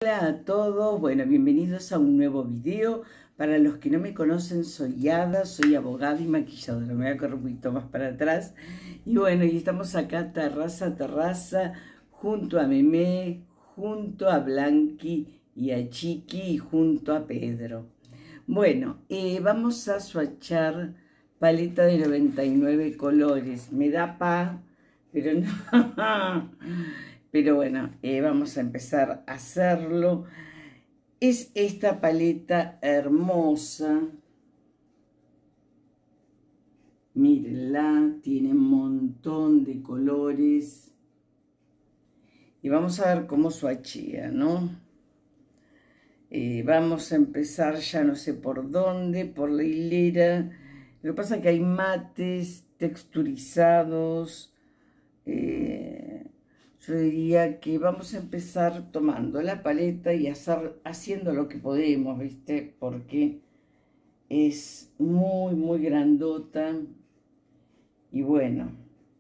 Hola a todos, bueno, bienvenidos a un nuevo video. Para los que no me conocen, soy Ada, soy abogada y maquilladora. Me voy a correr un poquito más para atrás. Y bueno, y estamos acá terraza a terraza, junto a Memé, junto a Blanqui y a Chiqui y junto a Pedro. Bueno, vamos a swatchar paleta de 99 colores. Me da pero no. Pero bueno, vamos a empezar a hacerlo. Es esta paleta hermosa. Mírenla, tiene un montón de colores. Y vamos a ver cómo swatchea, ¿no? Vamos a empezar, ya no sé por dónde, por la hilera. Lo que pasa es que hay mates texturizados. Yo diría que vamos a empezar tomando la paleta y haciendo lo que podemos, ¿viste? Porque es muy, muy grandota. Y bueno,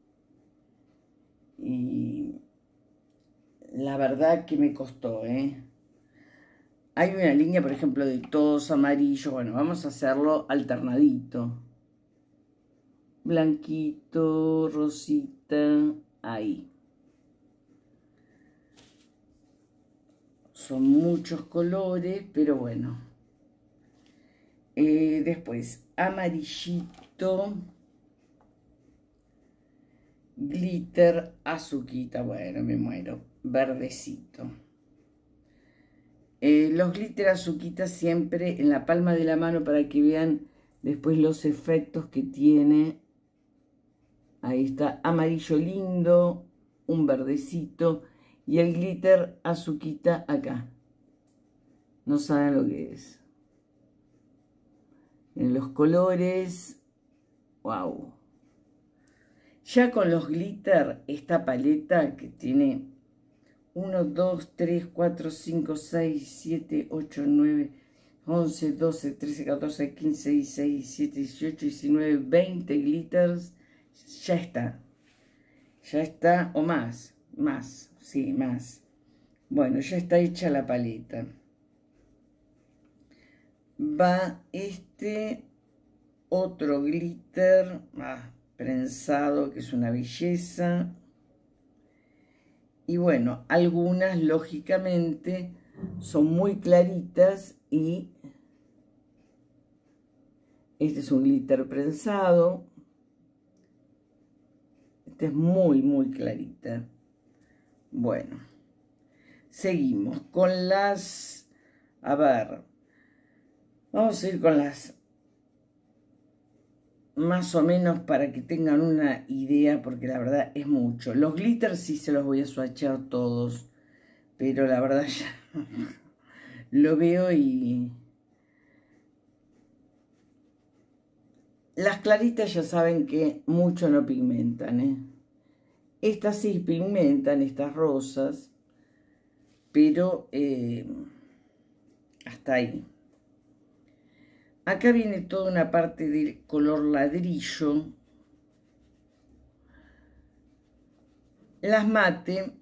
y la verdad que me costó, ¿eh? Hay una línea, por ejemplo, de todos amarillos. Bueno, vamos a hacerlo alternadito. Blanquito, rosita, ahí. Son muchos colores, pero bueno. Después, amarillito, glitter, azuquita, bueno, me muero, verdecito. Los glitter azuquita siempre en la palma de la mano para que vean después los efectos que tiene. Ahí está, amarillo lindo, un verdecito y el glitter azuquita acá. No saben lo que es. En los colores, wow. Ya con los glitter, esta paleta que tiene 1, 2, 3, 4, 5, 6, 7, 8, 9, 11, 12, 13, 14, 15, 16, 17, 18, 19, 20 glitters, ya está. Ya está, o más, sí, más. Bueno, ya está hecha la paleta. Va este otro glitter prensado, que es una belleza. Y bueno, algunas lógicamente son muy claritas y este es un glitter prensado. Esta es muy, muy clarita. Bueno, seguimos con las... A ver, vamos a ir con las más o menos para que tengan una idea, porque la verdad es mucho. Los glitters sí se los voy a swatchar todos, pero la verdad ya lo veo y... Las claritas ya saben que mucho no pigmentan, ¿eh? Estas sí pigmentan, estas rosas, pero hasta ahí. Acá viene toda una parte de color ladrillo. Las mate.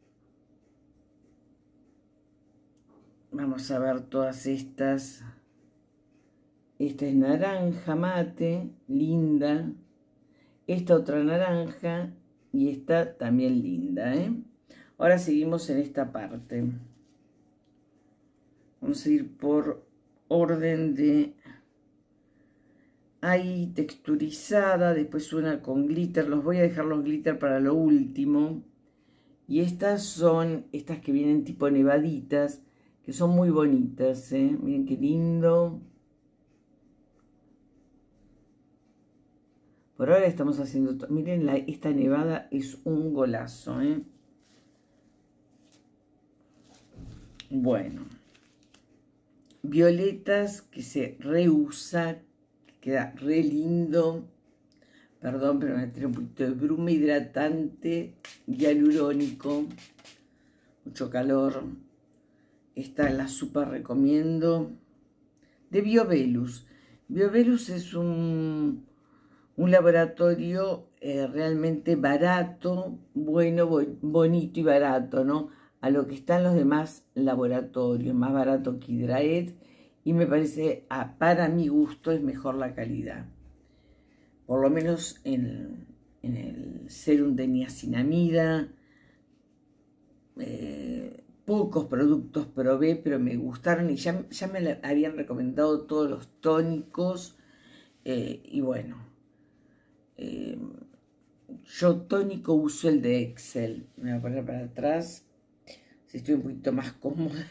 Vamos a ver todas estas. Esta es naranja mate, linda. Esta otra naranja y esta también linda, ¿eh? Ahora seguimos en esta parte. Vamos a ir por orden de... Ahí texturizada, después una con glitter. Los voy a dejar los glitter para lo último. Y estas son estas que vienen tipo nevaditas, que son muy bonitas, ¿eh? Miren qué lindo. Por ahora estamos haciendo... Miren, esta nevada es un golazo, ¿eh? Bueno. Violetas que se reusa, que queda re lindo. Perdón, pero me tiré un poquito de bruma hidratante, hialurónico. Mucho calor. Esta la super recomiendo. De Biovelus. Biovelus es un laboratorio realmente barato, bueno, bonito y barato, ¿no? a lo que están los demás laboratorios, más barato que Hydraet, y me parece, para mi gusto, es mejor la calidad. Por lo menos en el serum de niacinamida, pocos productos probé, pero me gustaron y ya me habían recomendado todos los tónicos, y bueno, yo tónico uso el de Excel. Me voy a poner para atrás, si estoy un poquito más cómoda.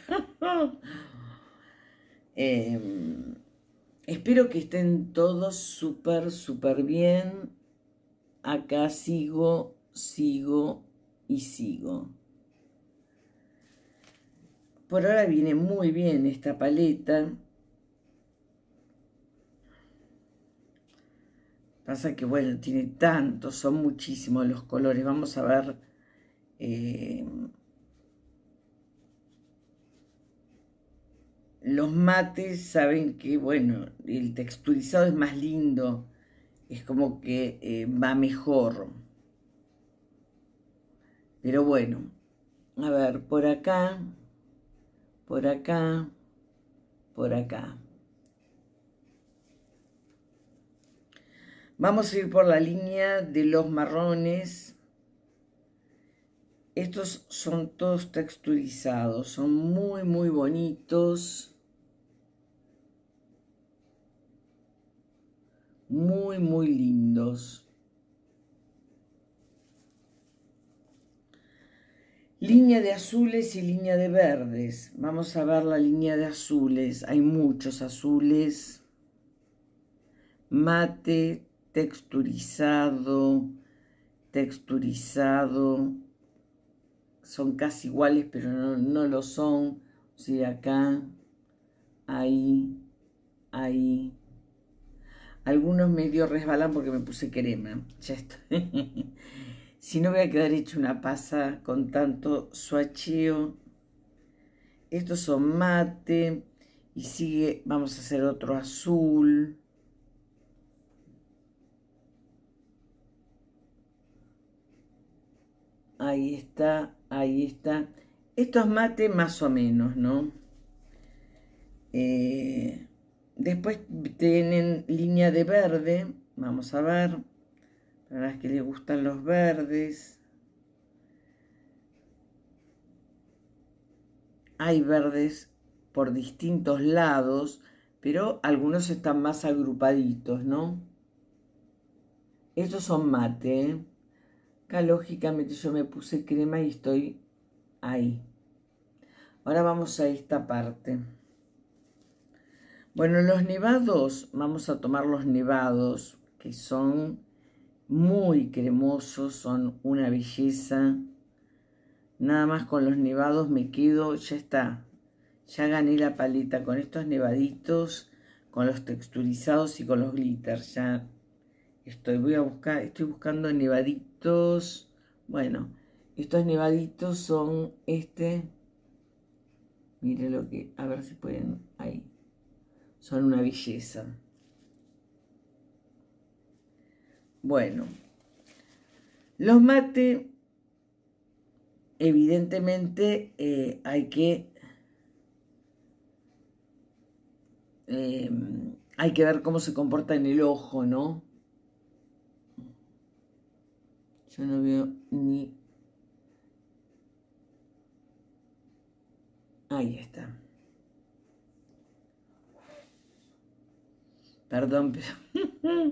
Espero que estén todos súper bien. Acá sigo y sigo. Por ahora viene muy bien esta paleta. Pasa que, bueno, tiene tantos, son muchísimos los colores. Vamos a ver. Los mates, saben que, bueno, el texturizado es más lindo. Es como que va mejor. Pero bueno, a ver, por acá, por acá, por acá. Vamos a ir por la línea de los marrones. Estos son todos texturizados, son muy bonitos. Muy lindos. Línea de azules y línea de verdes. Vamos a ver la línea de azules. Hay muchos azules. Mate, texturizado, texturizado. Son casi iguales, pero no lo son. O sea, acá, ahí. Algunos medio resbalan porque me puse crema. Ya estoy. Si no, voy a quedar hecho una pasa con tanto swatcheo. Estos son mate. Y sigue, vamos a hacer otro azul. Ahí está, ahí está. Esto es mate más o menos, ¿no? Después tienen línea de verde. Vamos a ver. Para las que les gustan los verdes. Hay verdes por distintos lados, pero algunos están más agrupaditos, ¿no? Estos son mate, ¿eh? Acá lógicamente yo me puse crema y estoy ahí. Ahora vamos a esta parte. Bueno, los nevados, vamos a tomar los nevados, que son muy cremosos, son una belleza. Nada más con los nevados me quedo, ya está. Ya gané la paleta con estos nevaditos, con los texturizados y con los glitters. Ya estoy buscando nevaditos. Bueno, estos nevaditos son mire lo que, a ver si pueden, ahí. Son una belleza. Bueno, los mate, evidentemente hay que ver cómo se comporta en el ojo, ¿no? Yo no veo ni... Ahí está. Perdón, pero...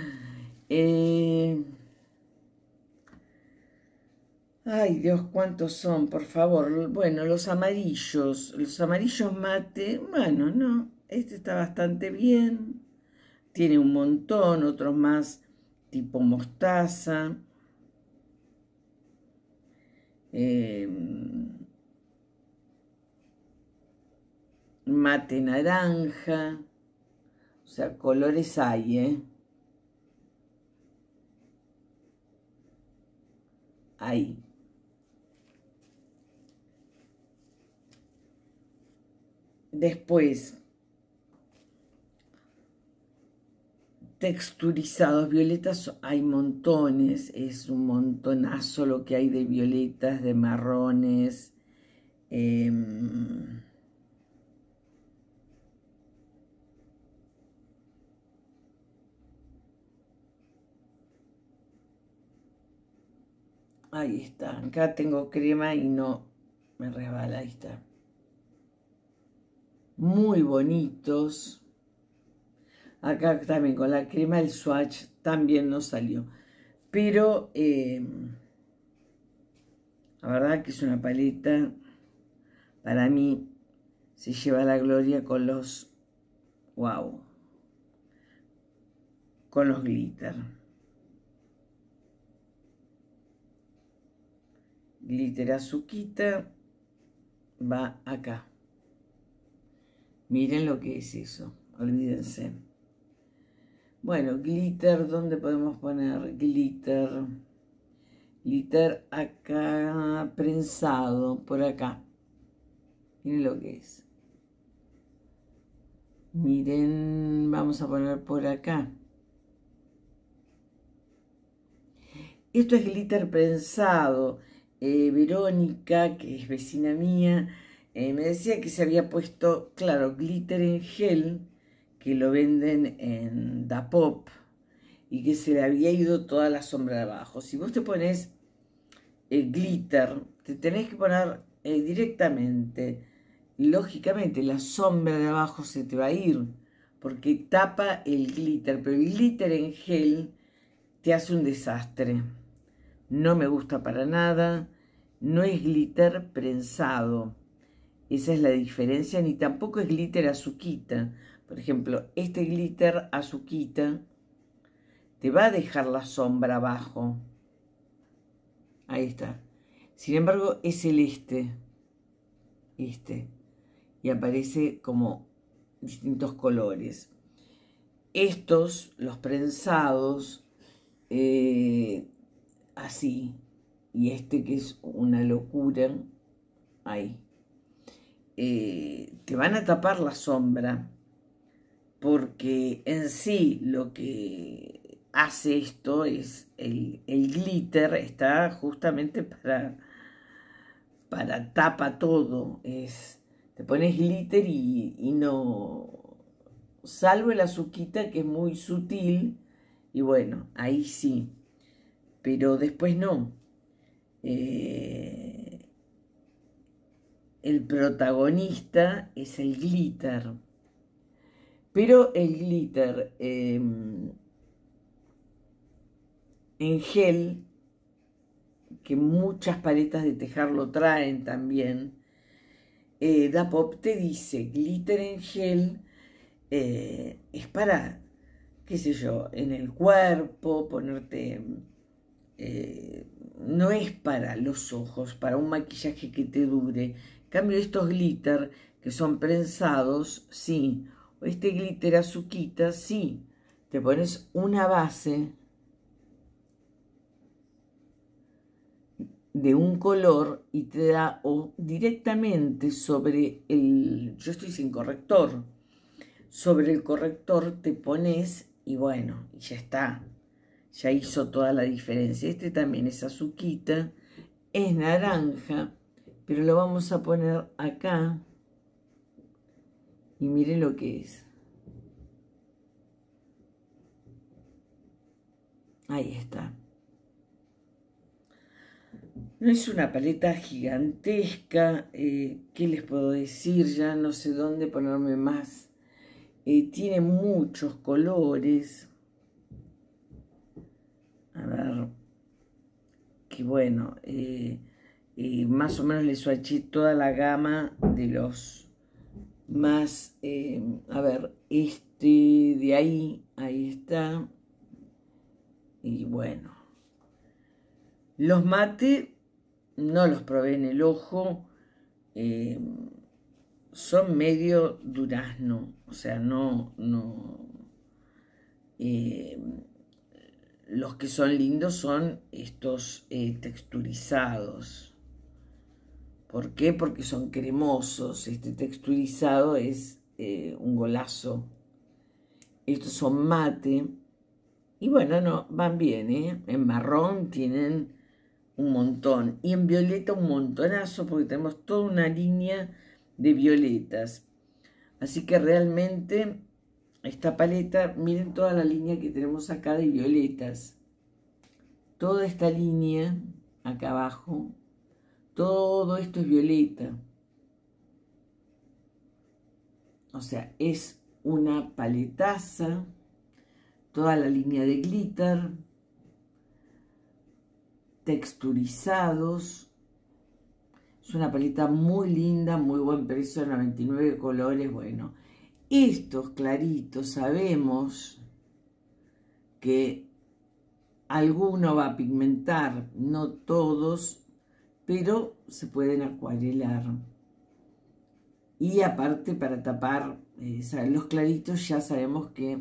Ay, Dios, ¿cuántos son? Por favor. Bueno, los amarillos mate. Bueno, no, este está bastante bien. Tiene un montón, otros más tipo mostaza. Mate naranja. O sea, colores hay, ¿eh? Ahí. Después, texturizados, violetas hay montones, es un montonazo lo que hay de violetas, de marrones, Ahí está. Acá tengo crema y no me resbala. Ahí está. Muy bonitos. Acá también con la crema el swatch también nos salió. Pero la verdad que es una paleta, para mí, se lleva la gloria con los, wow, con los glitter. Glitter azuquita va acá. Miren lo que es eso, olvídense. Bueno, glitter, ¿dónde podemos poner glitter? Glitter acá, prensado, por acá. Miren lo que es. Miren, vamos a poner por acá. Esto es glitter prensado. Verónica, que es vecina mía, me decía que se había puesto, claro, glitter en gel, que lo venden en Dapop, y que se le había ido toda la sombra de abajo. Si vos te pones glitter, te tenés que poner directamente. Lógicamente la sombra de abajo se te va a ir, porque tapa el glitter, pero el glitter en gel te hace un desastre. No me gusta para nada, no es glitter prensado. Esa es la diferencia, ni tampoco es glitter azuquita. Por ejemplo, este glitter azuquita te va a dejar la sombra abajo. Ahí está. Sin embargo, es el este. Y aparece como distintos colores. Estos, los prensados, así. Y este que es una locura, ahí. Te van a tapar la sombra, porque en sí lo que hace esto es el glitter, está justamente para tapa todo. Te pones glitter y no, salvo el azuquita que es muy sutil, y bueno, ahí sí, pero después no. El protagonista es el glitter, pero el glitter en gel, que muchas paletas de tejar lo traen también, Dapop te dice glitter en gel, es para, qué sé yo, en el cuerpo, ponerte, no es para los ojos, para un maquillaje que te dure. En cambio, estos glitter que son prensados, sí, o este glitter azuquita, sí, te pones una base de un color y te da, o directamente sobre el, yo estoy sin corrector, sobre el corrector te pones y bueno, y ya está, ya hizo toda la diferencia. Este también es azuquita, es naranja, pero lo vamos a poner acá y miren lo que es. Ahí está. No es una paleta gigantesca, ¿qué les puedo decir? Ya no sé dónde ponerme más. Tiene muchos colores. A ver, que bueno, más o menos le swatché toda la gama de los más, a ver, este de ahí, ahí está. Y bueno, los mate no los probé en el ojo, son medio durazno, o sea, los que son lindos son estos texturizados. ¿Por qué? Porque son cremosos. Este texturizado es un golazo. Estos son mate. Y bueno, no, van bien, ¿eh? En marrón tienen un montón. Y en violeta un montonazo, porque tenemos toda una línea de violetas. Así que realmente esta paleta, miren toda la línea que tenemos acá de violetas. Toda esta línea, acá abajo, todo esto es violeta. O sea, es una paletaza. Toda la línea de glitter. Texturizados. Es una paleta muy linda, muy buen precio, 99 colores. Bueno, estos claritos sabemos que alguno va a pigmentar, no todos, pero se pueden acuarelar. Y aparte para tapar, los claritos ya sabemos que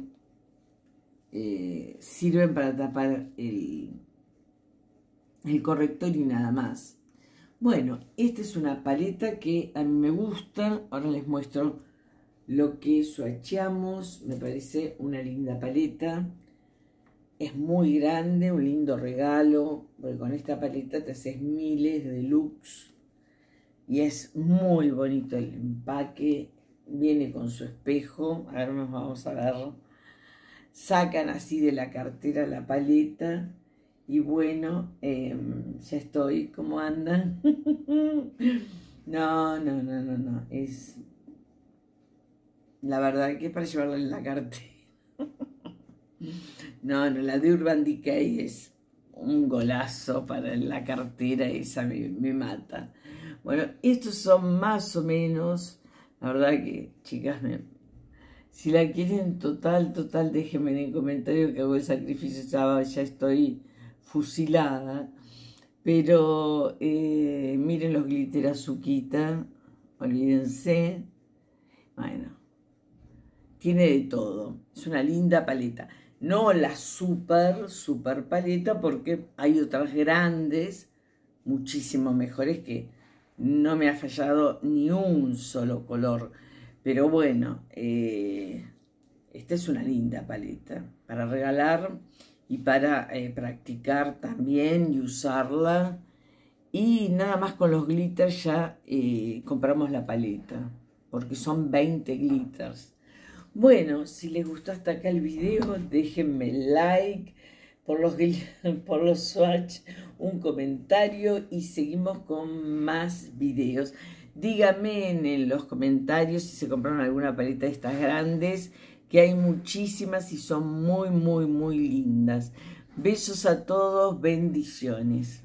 sirven para tapar el corrector y nada más. Bueno, esta es una paleta que a mí me gusta. Ahora les muestro lo que swatchamos. Me parece una linda paleta. Es muy grande, un lindo regalo, porque con esta paleta te haces miles de looks. Y es muy bonito el empaque. Viene con su espejo. A ver, nos vamos a ver. Sacan así de la cartera la paleta. Y bueno, ya estoy. ¿Cómo andan? No. Es la verdad que es para llevarla en la cartera. No, la de Urban Decay es un golazo para la cartera. Esa me mata. Bueno, estos son más o menos. La verdad que, chicas, si la quieren total, déjenme en el comentario que hago el sacrificio. Ya estoy fusilada. Pero miren los glitter azuquita. Olvídense. Bueno, tiene de todo. Es una linda paleta. No la super paleta, porque hay otras grandes, muchísimo mejores, que no me ha fallado ni un solo color. Pero bueno, esta es una linda paleta para regalar y para practicar también y usarla. Y nada más con los glitters ya compramos la paleta, porque son 20 glitters. Bueno, si les gustó hasta acá el video, déjenme like, por los swatch, un comentario y seguimos con más videos. Díganme en los comentarios si se compraron alguna paleta de estas grandes, que hay muchísimas y son muy lindas. Besos a todos, bendiciones.